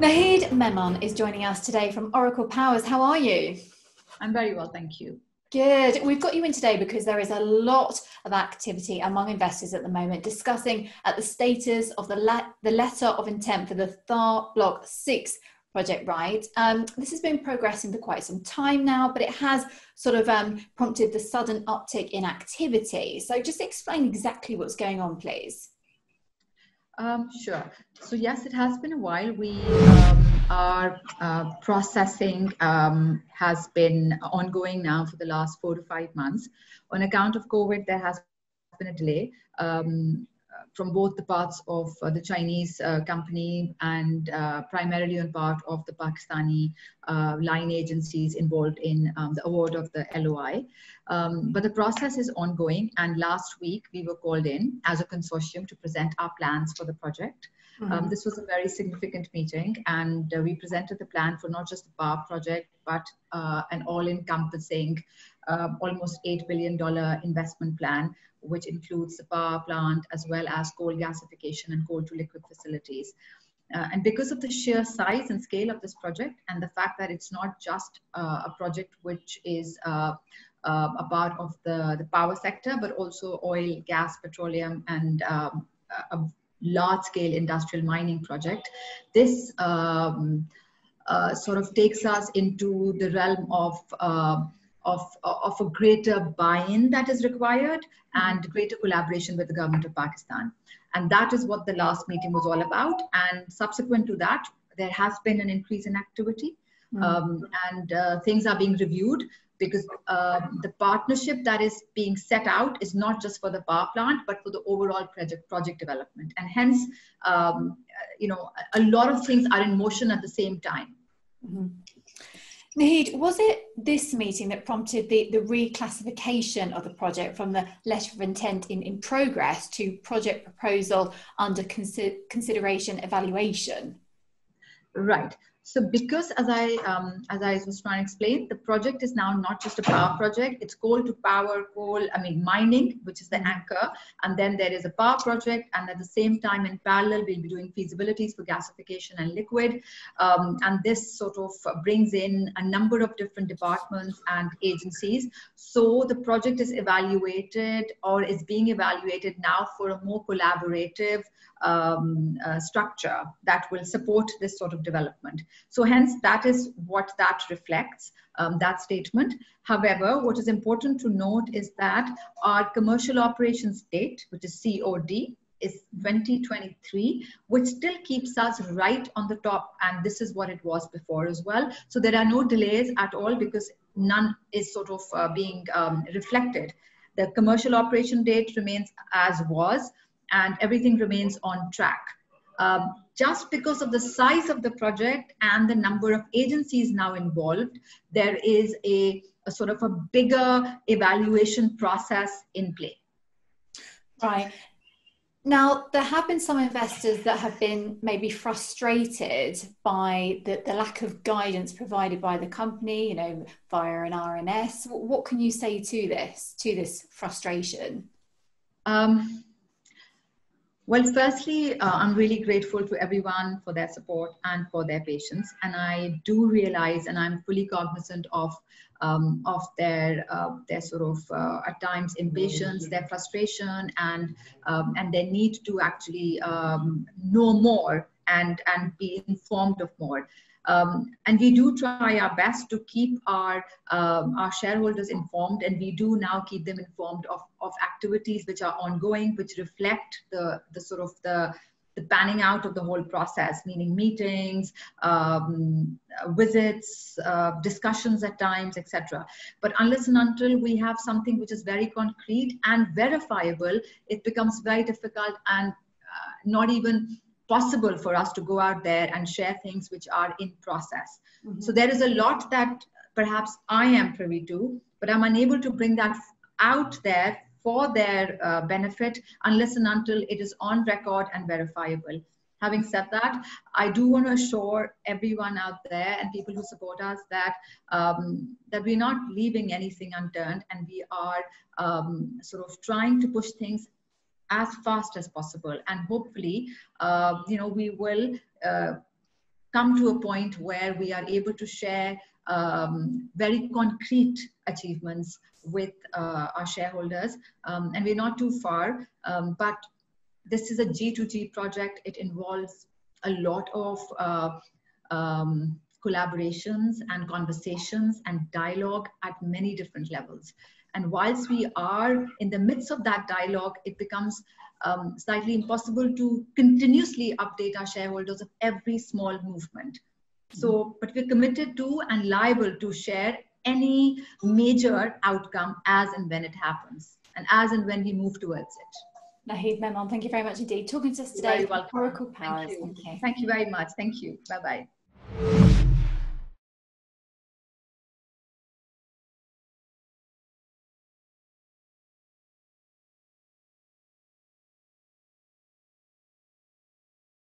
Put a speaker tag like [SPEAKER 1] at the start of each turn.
[SPEAKER 1] Naheed Memon is joining us today from Oracle Powers. How are you?
[SPEAKER 2] I'm very well, thank you.
[SPEAKER 1] Good. We've got you in today because there is a lot of activity among investors at the moment discussing the status of the letter of intent for the Thar Block VI Project, right? This has been progressing for quite some time now, but it has sort of prompted the sudden uptick in activity. So just explain exactly what's going on, please.
[SPEAKER 2] Sure. So yes, it has been a while. Our processing has been ongoing now for the last 4 to 5 months. On account of COVID, there has been a delay from both the parts of the Chinese company and primarily on part of the Pakistani line agencies involved in the award of the LOI. But the process is ongoing, and last week we were called in as a consortium to present our plans for the project. This was a very significant meeting, and we presented the plan for not just the power project, but an all-encompassing almost $8 billion investment plan, which includes the power plant as well as coal gasification and coal to liquid facilities. And because of the sheer size and scale of this project and the fact that it's not just a project which is a part of the power sector, but also oil, gas, petroleum, and a large-scale industrial mining project, this sort of takes us into the realm of a greater buy-in that is required and greater collaboration with the government of Pakistan. And that is what the last meeting was all about. And subsequent to that, there has been an increase in activity and things are being reviewed, because the partnership that is being set out is not just for the power plant, but for the overall project development. And hence, a lot of things are in motion at the same time.
[SPEAKER 1] Naheed, was it this meeting that prompted the reclassification of the project from the letter of intent in progress to project proposal under consideration evaluation?
[SPEAKER 2] Right. So because as I was trying to explain, the project is now not just a power project, it's coal to power, mining, which is the anchor. And then there is a power project. And at the same time, in parallel, we'll be doing feasibilities for gasification and liquid. And this sort of brings in a number of different departments and agencies. So the project is evaluated or is being evaluated now for a more collaborative structure that will support this sort of development. So hence, that is what that reflects, that statement. However, what is important to note is that our commercial operations date, which is COD, is 2023, which still keeps us right on the top. And this is what it was before as well. So there are no delays at all, because none is sort of being reflected. The commercial operation date remains as was, and everything remains on track. Just because of the size of the project and the number of agencies now involved, there is a sort of a bigger evaluation process in play.
[SPEAKER 1] Right. Now, there have been some investors that have been maybe frustrated by the lack of guidance provided by the company, via an RNS. What can you say to this frustration?
[SPEAKER 2] Well, firstly, I'm really grateful to everyone for their support and for their patience. And I do realize, and I'm fully cognizant of their sort of at times impatience, their frustration, and their need to actually know more and be informed of more. And we do try our best to keep our shareholders informed, and we do now keep them informed of activities which are ongoing, which reflect the sort of the panning out of the whole process, meaning meetings, visits, discussions at times, etc. But unless and until we have something which is very concrete and verifiable, it becomes very difficult and not even possible for us to go out there and share things which are in process. So there is a lot that perhaps I am privy to, but I'm unable to bring that out there for their benefit unless and until it is on record and verifiable. Having said that, I do want to assure everyone out there and people who support us that that we're not leaving anything unturned, and we are sort of trying to push things as fast as possible. And hopefully, we will come to a point where we are able to share very concrete achievements with our shareholders. And we're not too far, but this is a G2G project. It involves a lot of collaborations and conversations and dialogue at many different levels. And whilst we are in the midst of that dialogue, it becomes slightly impossible to continuously update our shareholders of every small movement. So, but we're committed to and liable to share any major outcome as and when it happens, and as and when we move towards it.
[SPEAKER 1] Naheed Memon, thank you very much indeed. Talking to us today,
[SPEAKER 2] Oracle Power.
[SPEAKER 1] Thank you.
[SPEAKER 2] Thank you very much. Thank you. Bye-bye.